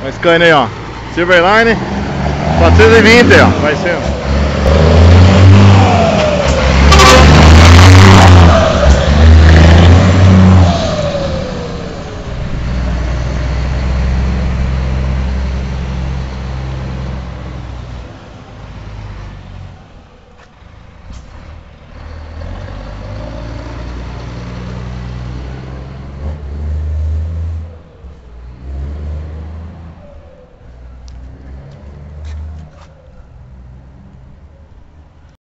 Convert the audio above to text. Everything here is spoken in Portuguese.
Uma Scania aí, ó. Silverline 420, ó. Vai ser.